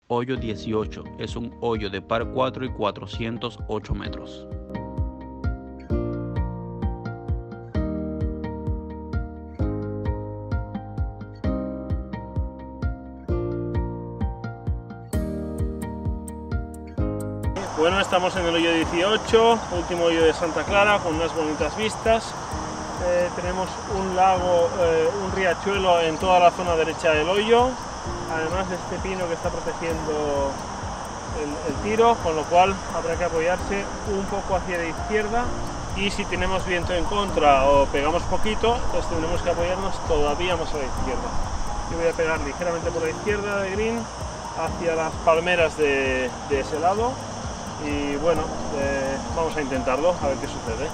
Hoyo 18 es un hoyo de par 4 y 408 metros. Bueno, estamos en el hoyo 18, último hoyo de Santa Clara, con unas bonitas vistas. Tenemos un lago, un riachuelo en toda la zona derecha del hoyo, además de este pino que está protegiendo el tiro, con lo cual habrá que apoyarse un poco hacia la izquierda, y si tenemos viento en contra o pegamos poquito, pues tendremos que apoyarnos todavía más a la izquierda. Yo voy a pegar ligeramente por la izquierda de green hacia las palmeras de ese lado. Y bueno, vamos a intentarlo, a ver qué sucede.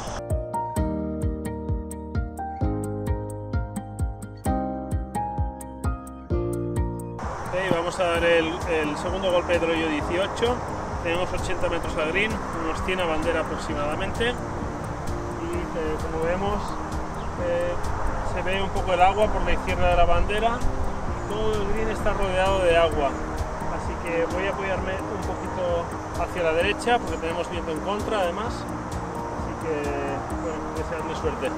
Okay, vamos a dar el segundo golpe del hoyo 18. Tenemos 80 metros al green, unos 100 a bandera aproximadamente. Y como vemos, se ve un poco el agua por la izquierda de la bandera. Y todo el green está rodeado de agua. Así que voy a apoyarme un poquito hacia la derecha porque tenemos viento en contra además, así que bueno, deseadme suerte.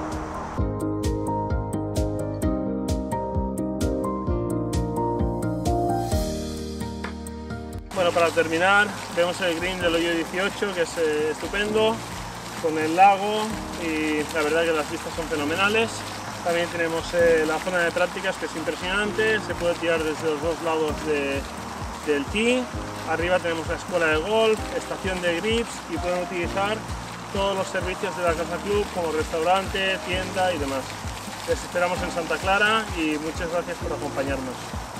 Bueno, para terminar vemos el green del hoyo 18, que es estupendo, con el lago, y la verdad que las vistas son fenomenales. También tenemos la zona de prácticas, que es impresionante, se puede tirar desde los dos lados del tee. Arriba tenemos la escuela de golf, estación de grips, y pueden utilizar todos los servicios de la Casa Club como restaurante, tienda y demás. Les esperamos en Santa Clara y muchas gracias por acompañarnos.